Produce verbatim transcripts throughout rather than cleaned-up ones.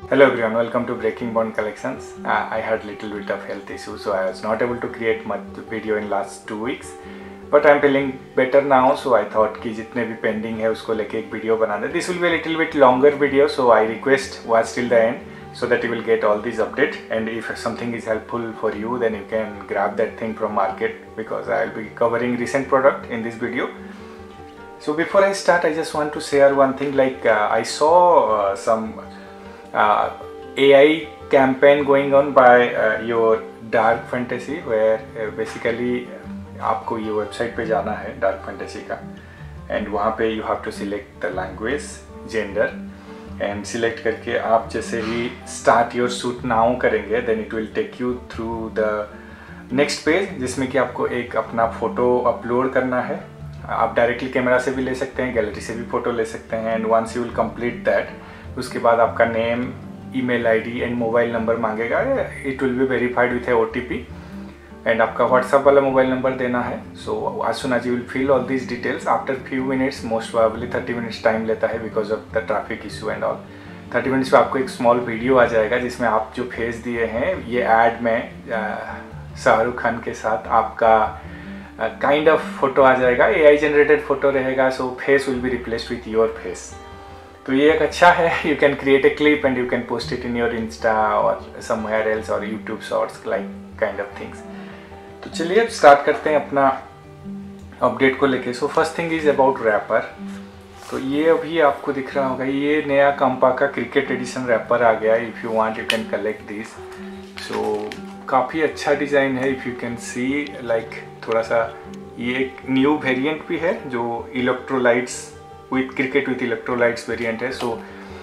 Hello everyone, welcome to Breaking Bond Collections. Uh, I had little bit of health issue, so I was not able to create much video in last two weeks. But I'm feeling better now, so I thought कि जितने भी pending है उसको लेके एक video बना दे. This will be a little bit longer video, so I request watch till the end so that you will get all these updates. And if something is helpful for you, then you can grab that thing from market because I will be covering recent product in this video. So before I start, I just want to share one thing. Like uh, I saw uh, some uh, A I campaign going on by uh, your Dark Fantasy, where uh, basically आपको ये website पे जाना है dark fantasy का, and वहाँ पे you have to select the language, gender, and select करके आप जैसे ही स्टार्ट योर शूट नाउ करेंगे, then it will take you through the next page, जिसमें कि आपको एक अपना फ़ोटो अपलोड करना है. आप डायरेक्टली कैमरा से भी ले सकते हैं, गैलरी से भी फ़ोटो ले सकते हैं. And once you will complete that, उसके बाद आपका name, email ID and mobile number मांगेगा. It will be verified with a O T P, and आपका व्हाट्सएप वाला मोबाइल नंबर देना है. सो आज सुन आज you will fill all these details after few minutes. Most probably thirty minutes time लेता है because of the traffic issue and all. Thirty minutes में आपको एक स्मॉल वीडियो आ जाएगा जिसमें आप जो फेस दिए हैं, ये एड में शाहरुख खान के साथ आपका काइंड ऑफ फोटो आ जाएगा. ए आई जनरेटेड फोटो रहेगा, so face will be replaced with your face. तो ये एक अच्छा है. You can create a clip and you can post it in your insta और समवेयर एल्स और YouTube shorts like kind of things. तो चलिए अब स्टार्ट करते हैं अपना अपडेट को लेके. So first thing is about wrapper. तो ये अभी आपको दिख रहा होगा, ये नया कंपा का क्रिकेट एडिशन रैपर आ गया. If you want you can collect this. So काफ़ी अच्छा डिज़ाइन है. If you can see like थोड़ा सा ये एक न्यू वेरिएंट भी है जो electrolytes with cricket with electrolytes variant है. So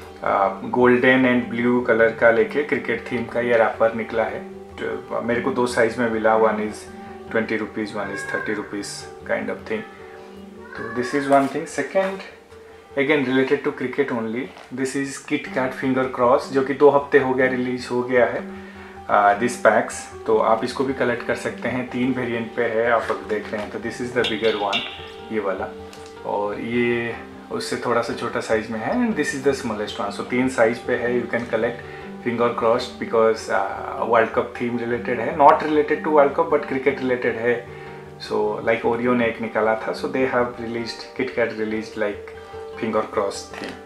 golden and blue colour का लेके क्रिकेट थीम का ये रैपर निकला है. तो मेरे को दो साइज में मिला. One is twenty rupees, one is thirty rupees kind of thing. तो this is one thing. Second, again related to cricket only, this is KitKat finger cross, जो कि दो हफ्ते हो गया रिलीज हो गया है. दिस uh, पैक्स, तो आप इसको भी कलेक्ट कर सकते हैं. तीन वेरिएंट पे है, आप अब देख रहे हैं. तो this is the bigger one, ये वाला, और ये उससे थोड़ा सा छोटा साइज में है. And this is the smallest one. So तीन साइज पे है. You can collect finger crossed because world cup theme related है. Not related to world cup but cricket related है. सो लाइक ओरियो ने एक निकाला था, so they have released, KitKat released like finger crossed theme.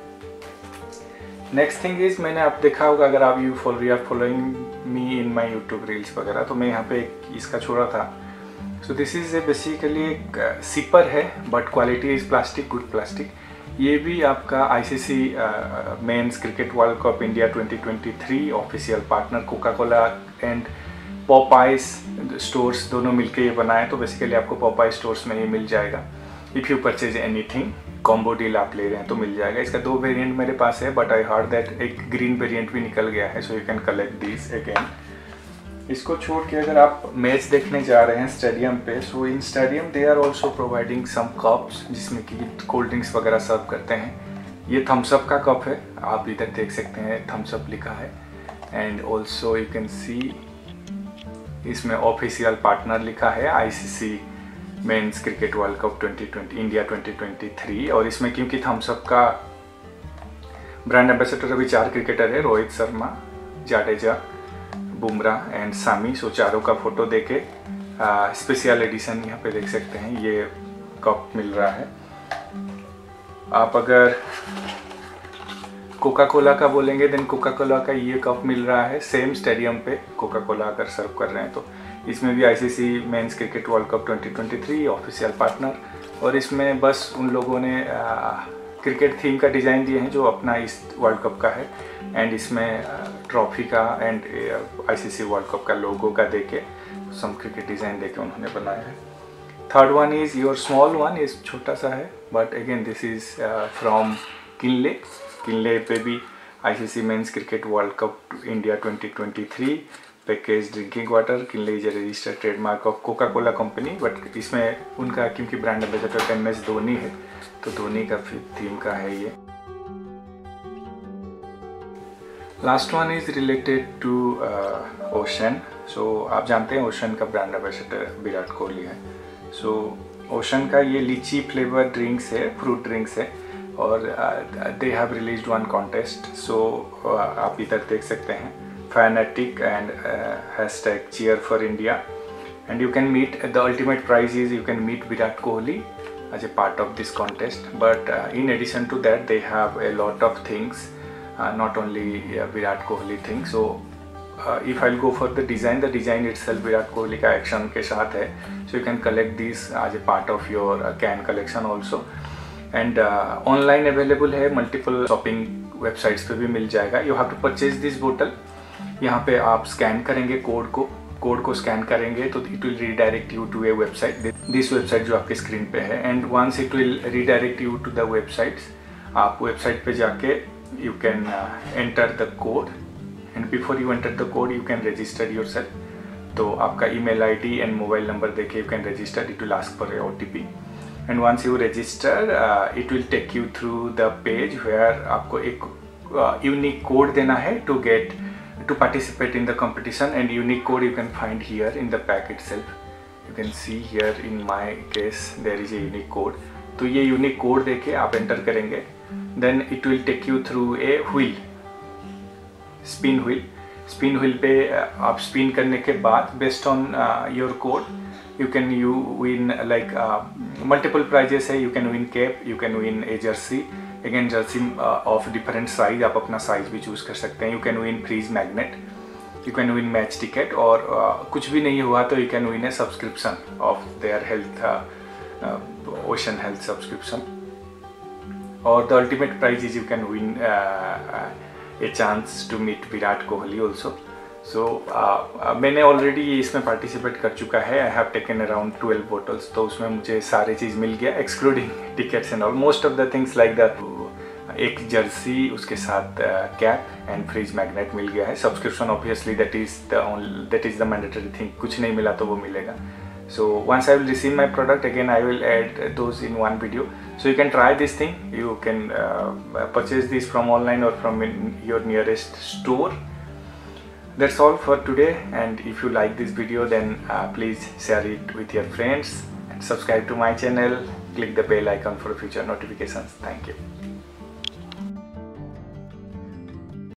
Next thing is, मैंने आप देखा होगा, अगर आप you follow you are following me in my YouTube reels वगैरह, तो मैं यहाँ पे एक इसका छोड़ा था. So this is a basically एक सिपर है but quality is plastic, good plastic. ये भी आपका ICC men's cricket world cup India twenty twenty three official partner Coca Cola and Popeyes stores दोनों मिलके ये बनाए. तो बेसिकली आपको पॉपाई स्टोर्स में ये मिल जाएगा. If you purchase anything, combo deal आप ले रहे हैं तो मिल जाएगा. इसका दो वेरिएंट मेरे पास है, बट आई हर्ड दैट एक ग्रीन वेरिएंट भी निकल गया है. So you can collect this again. इसको छोड़ के अगर आप मैच देखने जा रहे हैं स्टेडियम पे, so in stadium they are also providing some cups जिसमें कि कोल्ड ड्रिंक्स वगैरह सर्व करते हैं. ये थम्स अप का कप है, आप इधर देख सकते हैं थम्स अप लिखा है. And also you can see इसमें ऑफिशियल पार्टनर लिखा है ICC men's cricket world cup twenty twenty India twenty twenty three. और इसमें क्योंकि थम्स अप का ब्रांड एम्बेसडर अभी चार क्रिकेटर है, रोहित शर्मा, जाडेजा, बुमराह एंड सामी. सो चारों का फोटो देके स्पेशल एडिशन यहाँ पे देख सकते हैं, ये कप मिल रहा है. आप अगर कोका कोला का बोलेंगे देन कोका कोला का ये कप मिल रहा है सेम स्टेडियम पे. कोका कोला अगर सर्व कर रहे हैं तो इसमें भी ICC men's cricket world cup twenty twenty three official partner. और इसमें बस उन लोगों ने क्रिकेट थीम का डिज़ाइन दिए हैं जो अपना इस वर्ल्ड कप का है. एंड इसमें ट्रॉफी का एंड आईसीसी वर्ल्ड कप का लोगो का देके सम क्रिकेट डिज़ाइन देके उन्होंने बनाया है. Third one is your small one, is छोटा सा है, but again this is from Kinley. Kinley पे भी ICC men's cricket world cup India twenty twenty three package drinking water. Kinley is a registered trademark of Coca Cola company, but इसमें उनका क्योंकि brand ambassador M S Dhoni है, तो धोनी का theme का है ये. Last one is related to Ocean. So आप जानते हैं ओशन का ब्रांड एम्बेसडर विराट कोहली है. सो ओशन का ये लीची फ्लेवर ड्रिंक्स है, फ्रूट ड्रिंक्स है. और they have released one contest, so आप इधर देख सकते हैं fanatic and hashtag cheer for India, and you can meet, the ultimate prize is you can meet Virat Kohli as a part of this contest. But uh, in addition to that, they have a lot of things, uh, not only uh, Virat Kohli thing. So uh, if I'll go for the design, the design itself Virat Kohli का action के साथ है, so you can collect these as a part of your uh, can collection also. And uh, online available है, multiple shopping websites पे भी मिल जाएगा. You have to purchase this bottle. यहाँ पे आप स्कैन करेंगे कोड को, कोड को स्कैन करेंगे तो it will redirect you to a website, this website जो आपके स्क्रीन पे है. And once it will redirect you to the websites, आप वेबसाइट पे जाके you can enter the code, and before you enter the code you can register yourself. तो आपका email ID and mobile number देके you can register, it will ask for a OTP. And once you register it will take you through the page where आपको एक unique code देना है to get to participate in the competition, and unique code you can find here in the pack itself. You can see here in my case there is a unique code. तो ये unique code देके आप enter करेंगे, then it will take you through a wheel, spin wheel. Spin wheel पे आप spin करने के बाद based on uh, your code you can you win like uh, multiple prizes है. You can win cap, you can win a jersey. Again jersey of different size, आप अपना size भी choose कर सकते हैं. You can win fridge magnet, you can win match ticket, और uh, कुछ भी नहीं हुआ तो you can win a subscription of their health Ocean health subscription. और the ultimate prize is you can win a chance to meet Virat Kohli also. So मैंने already इसमें participate कर चुका है. I have taken around twelve bottles, तो उसमें मुझे सारे चीज़ मिल गया excluding tickets and all. Most of the things like that, एक जर्सी, उसके साथ कैप एंड फ्रिज मैग्नेट मिल गया है. Subscription obviously that is the that is the mandatory thing, कुछ नहीं मिला तो वो मिलेगा. So once I will receive my product, again I will add those in one video, so you can try this thing. You can uh, purchase this from online or from in your nearest store. That's all for today, and if you like this video then uh, please share it with your friends and subscribe to my channel. Click the bell icon for future notifications. Thank you.